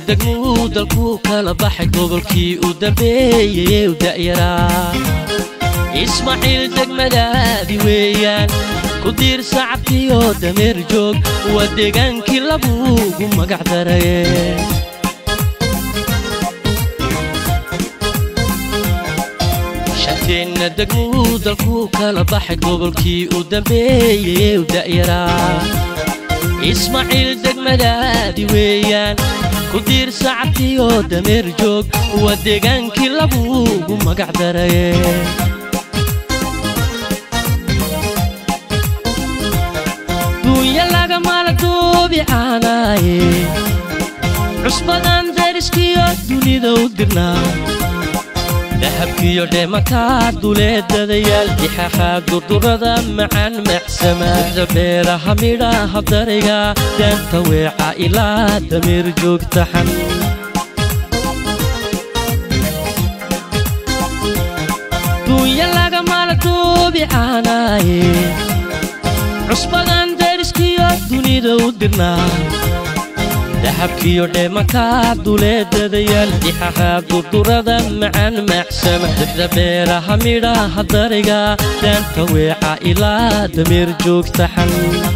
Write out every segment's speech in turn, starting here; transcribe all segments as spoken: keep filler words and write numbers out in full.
degmuu dalku kala baxay gobolkii u dambeeyay u da'yaraa Ismaaciil degmadaadi weeyaan ku diir sacabtiyo dameer joog waa deegaankii lagugu magac daray shanteena degmuu dalku kala baxay gobolkii u dambeeyay u da'yaraa Ismaaciil degmadaadi weeyaan ku diir sacabtiyo dameer joog waa deegaankii lagugu magac daray dunya laga maladuubi caanaaye cusbadan deriskiyo dunida u dirnaa dahabkiyo dheemankaa duleedadayaal dixaxa durdurada macaan maxsamaada beeraha midhaha dariga daanta weeca ilaa dameer joogtaxan dunya laga maladuubi caanaaye cusbadan deriskiyo dunida u dirnaa dahabkiyo dheemankaa duleedadayaal dixaxa durdurada macaan maxsama dixda beeraha midhaha dariga daanta weeca ilaa dameer joogtaxan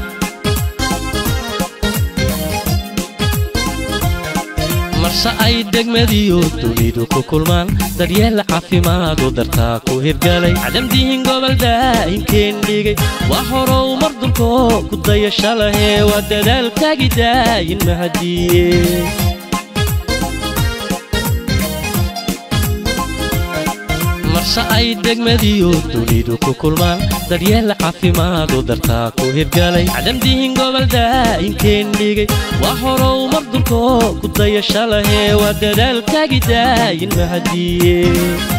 marse ay degmadiyo dunidu ku kulmaan daryeel caafimaad oo dartaa ku hirgalay cadamdihin gobol daa'inkeen dhigay waa horow mar dulkoo ku dayasha lahee waa dadaalkaagii daayin mahadiye marse ay degmadiyo dunidu ku kulmaan daryeel caafimaad oo dartaa ku hirgalay cadamdihin gobol daa'inkeen dhigay waa horow mar dulkoo ku dayasha lahee waa dadaalkaagii daayin mahadiye